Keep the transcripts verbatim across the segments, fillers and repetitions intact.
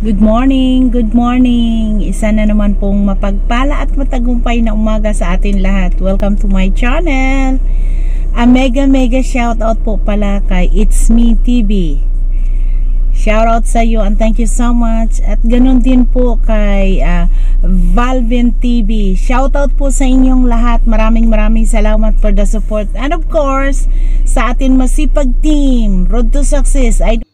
Good morning, good morning. Isa na naman pong mapagpala at matagumpay na umaga sa atin lahat. Welcome to my channel. A mega mega shout out po pala kay It's Me T V. Shout out sa iyo and thank you so much. At ganun din po kay uh, Valvin T V. Shout out po sa inyong lahat. Maraming maraming salamat for the support. And of course, sa atin masipag team, Road to Success. I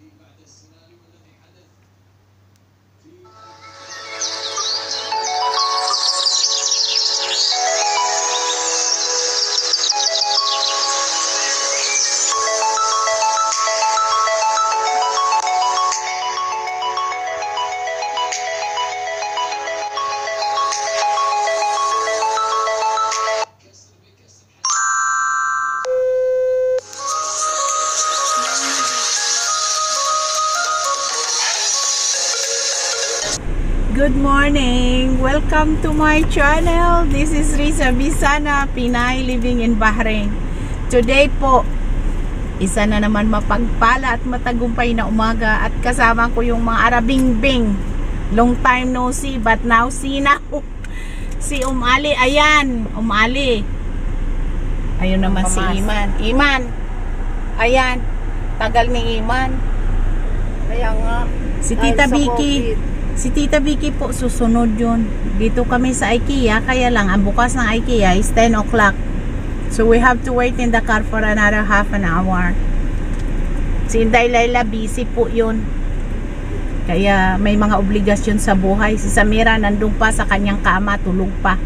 Good morning! Welcome to my channel. This is Riza Bisana, Pinay living in Bahrain. Today po, isa na naman mapagpala at matagumpay na umaga at kasama ko yung mga Arabing-bing. Long time no see but now see na. Si Um Ali, ayan. Um Ali. Ayun naman si Iman. Iman. Ayan. Tagal ni Iman. Kaya nga. Si Tita Vicky. Si Tita Vicky po susunod yun. Dito kami sa IKEA. Kaya lang, ang bukas ng IKEA is ten o'clock. So we have to wait in the car for another half an hour. Si Inday Layla busy po yun. Kaya may mga obligasyon sa buhay. Si Samira nandun pa sa kanyang kama. Tulog pa.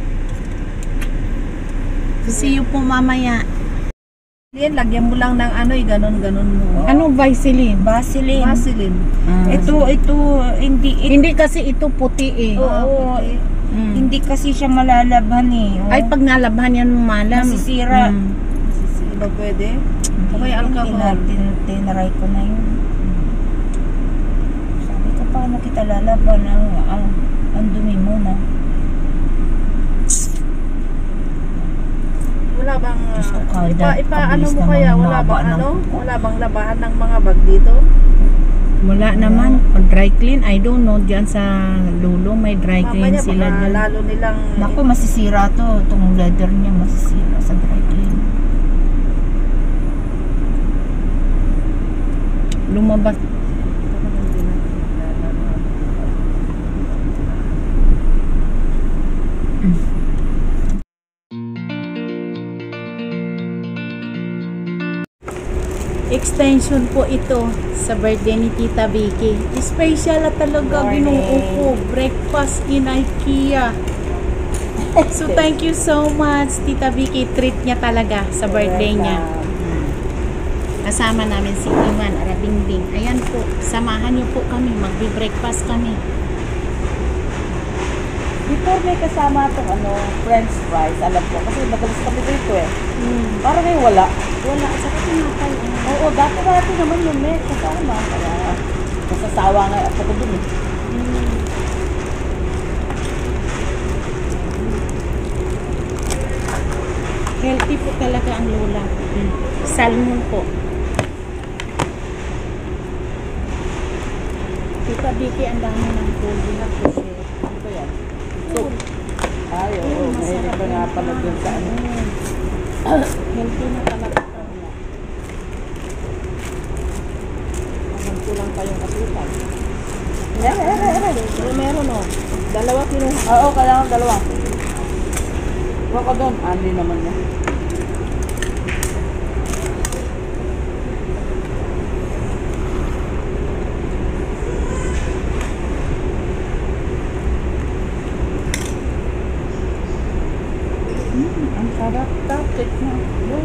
So see you po mamaya. Yan, lagyan mo lang ng ano, ganon-ganon mo. Ano Vaseline? Vaseline. Vaseline. Ah. Ito, ito, hindi, it, hindi kasi ito puti eh. Oo, puti. Mm. Hindi kasi siya malalabhan eh. Oh. Ay, pag nalabhan yan malam. Masisira. Mm. Masisira ba pwede? Okay, alcohol. Tinaray ko na yun. Sabi ko, paano kita lalaban? Ang, ang, ang dumi mo na. Wala bang uh, ipa, ipa ano mo kaya wala bang ano wala bang labahan ng mga bag dito? Wala naman. Pag dry clean, I don't know, diyan sa dulo may dry clean mamaya, sila dyan. Lalo nilang naku, masisira to, itong leather niya masisira sa dry clean. Lumabas. Extension po ito sa birthday ni Tita Vicky. Special na talaga binuo ko. Breakfast in IKEA. So thank you so much Tita Vicky. Treat niya talaga sa birthday niya. Kasama namin si Iman Arabing-bing. Ayan po, samahan niyo po kami. Magbe-breakfast kami. Before may kasama itong ano, french fries, alam ko. Kasi madalas kami dito eh. Hmm. Parang ngayon wala. Wala. Sa katinatay. Oo, dati-dati naman yun eh. Kasama. Kaya masasawa nga ako ko dun eh. Hmm. Healthy po talaga ang lola. Hmm. Salmon po. Tita Vicky, ang dami ng food. We have to share. Ano ba yan? So, ay, oo. Mahilig ko nga pala dun sa ano. Healthy na talaga. Kulang pa yung kasukan. Ere, ere, ere. Pero meron o. Dalawa kinuha. Oo, kailangan dalawa. Huwag ka doon. Andi naman niya. Hmm, ang sarap. Tapit na.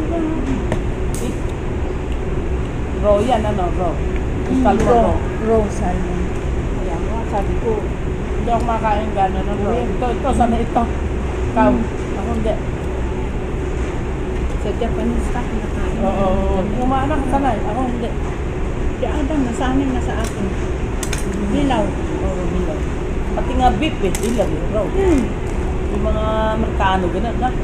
Raw yan, ano? Raw. Salmon raw. Raw salmon. Ayan, mga sabi ko, hindi ako makain gano'n ng raw. Ito, ito, sana ito. Ikaw, ako hindi. Sa Japanese stock na kain. Oo, kumaanak ka sanay. Ako hindi. Si Adam, nasanay na sa akin. Hilaw. Oo, hilaw. Pati nga beef eh, hilaw eh, raw. Hmm. Yung mga Amerikano, gano'n na.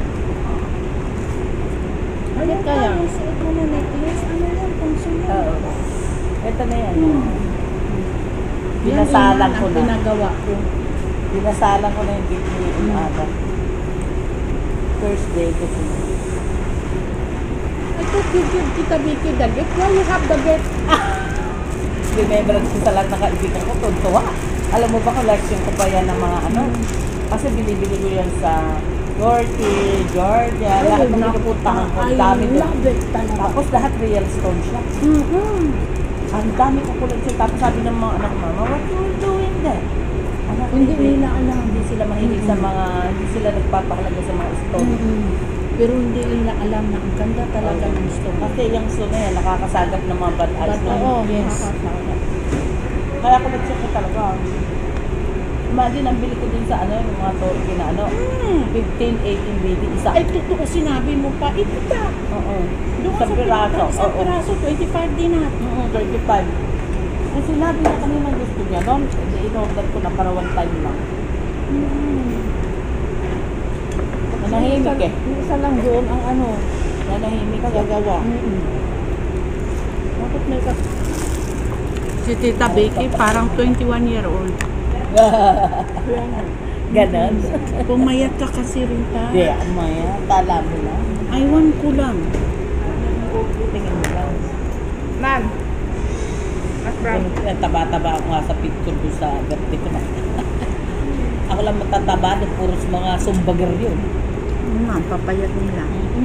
Ano kaya? Ito na necklace. Ano yan? Consumer. Oo. Ito na yan. Hmm. Binasalan ko ang na. pinagawa ko. Binasalan ko na yung gate ni Umaga. First day ko po. I thought you give Tita Vicky the gift. Why you have the gift? Remembrance ko sa lahat ng kaibigan ko, tuntua. Alam mo ba, collection ko pa yan ng mga ano? Kasi binibili ko yan sa Yorkie, Georgia, lahat ng pinupuntahan ko. I Dami din. love it talaga. Tapos lahat real stone siya. Mm-hmm. Ang dami ko collection. Tapos sabi ng mga anak ko, Mama, what you doing there? Anak, Hindi nila alam. Hindi sila mahilig sa mga, hindi sila nagpapakalaga sa mga stone. Mm-hmm. Pero hindi nila alam na ang ganda talaga ng stone. Kasi yung stone na yan, nakakasagap ng mga bad eyes. But, oo, yes. Nakakasagap. Kaya collection ko talaga. Imagine, ang bili ko din sa ano, yung mga Turkey na ano, fifteen, eighteen baby, isa. Ay, totoo sinabi mo pa. Ito ta. Oo. Doon Sa sa piraso. Isang Oo. piraso, twenty-five din na. Oo, twenty-five. Kung sinabi na kanina gusto niya, no? In-order ko na para one time lang. Mm-hmm. Nanahimik eh. Yung isa lang doon ang ano, Nanahimik siya. kagagawa. Mm-hmm. Bakit may ka... Si Tita Vicky, parang twenty-one year old. Ganon. Pumayat ka kasi rin ta. Hindi, amaya. Tala mo lang. Aywan ko lang. Tingin mo lang. Ma'am. Mas Yung taba-taba ako nga sa picture ko sa birthday ko na. Ako lang matataba, doon puros mga sumbagar yun. Ma'am, papayat nila.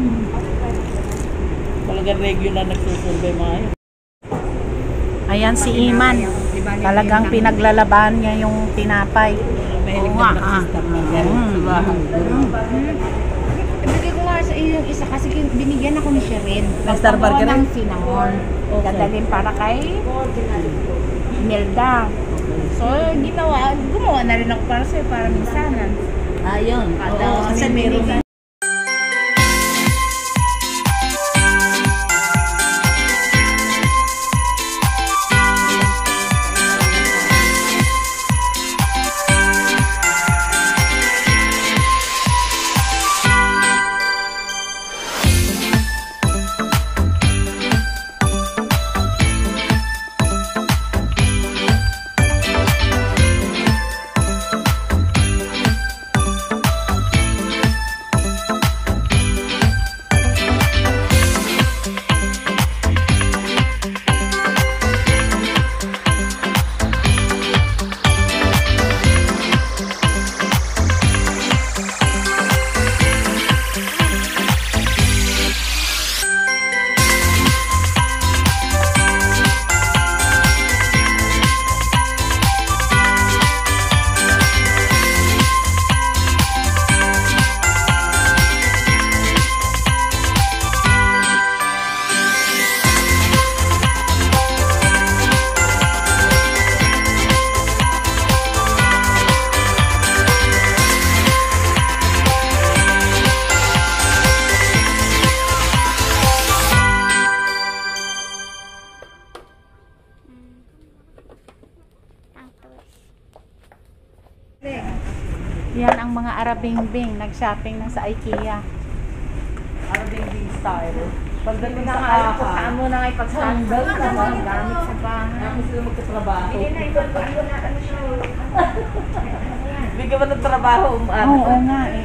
Talagang regular nagsusurvey mga yun. Ayan si Iman. Talagang pinaglalaban niya yung tinapay. Mahilig Oo na nga, ah. sa mga sa bahay. Ibigay ko nga sa iyo yung isa kasi binigyan ako ni Sherin. Star Burger ng rin? cinnamon. Okay. Dadalhin para kay Melda. So, ginawa, gumawa na rin ako para sa'yo, para minsanan. Ayun. Kada Oo, kasi meron binigyan. Yan ang mga Arabing-bing, nag-shopping na sa IKEA. Arabing style. Pagdating sa Nakaalam ko kaka. saan mo na nga ipagsasabi Sandal ng naman. mga gamit sa bahay. Ako sila magkatrabaho. Hindi na, ito ano na, ano siya. Bigyan mo ng trabaho, umaano. Oo nga eh.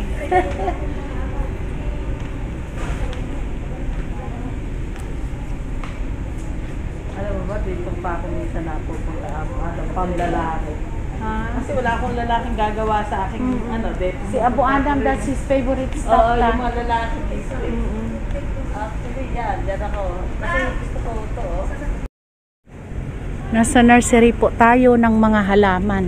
Alam mo ba, dito pa ako minsan napupunta ako. Ano, pang-lalaki. Kasi wala akong lalaking gagawa sa aking, ano, dito. Si Abu Adam, that's his favorite Oo, stuff. yung ta. mga lalaki. Actually, yan, yan ako. Kasi gusto ko ito, oh. Nasa nursery po tayo ng mga halaman.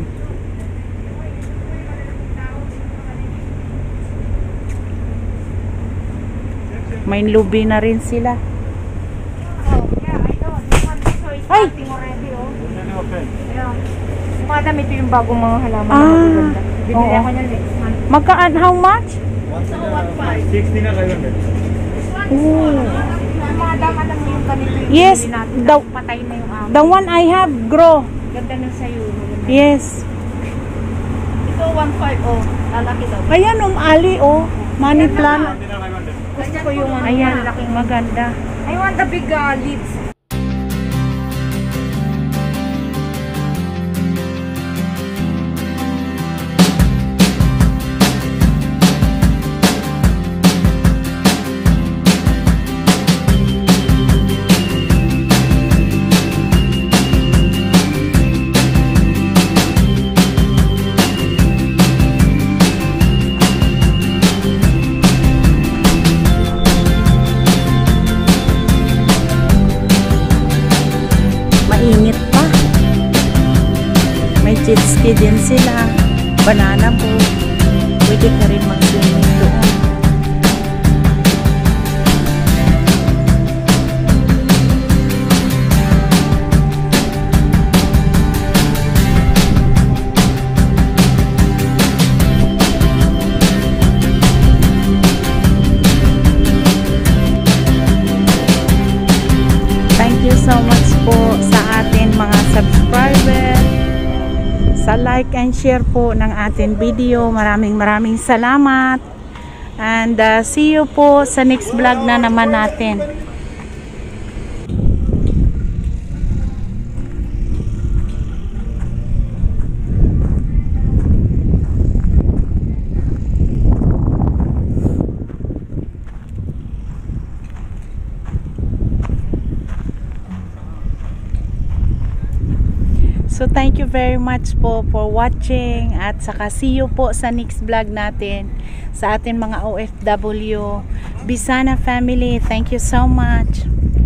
May lubi na rin sila. Oh, yeah, I know. This one, this one is Ay! starting already, oh. Ayan. Madam, ito yung bagong mga halaman Ah, na magaganda. Bibili oo. ako niyan next month. Magkaan, how much? So, one five. sixty na kayo. Ooh. Madam, alam mo yung ganito yung Yes, bibili natin. the- Tapos patay na yung amo. The one I have grow. Ganda na sa'yo. Maganda. Yes. Ito, one five, oh. Lalaki daw. Ayan, um, ali, oh. Money plant. Gusto ko yung ano, Ayan, malaking maganda. I want the big uh, leaves. jet ski din sila, banana boat, pwede ka rin mag-swimming doon. Thank you so much po sa atin mga subscriber, sa like and share po ng ating video. Maraming maraming salamat, and uh, see you po sa next vlog na naman natin. So thank you very much po for watching, at saka see you po sa next vlog natin sa ating mga O F W Bisana family. Thank you so much.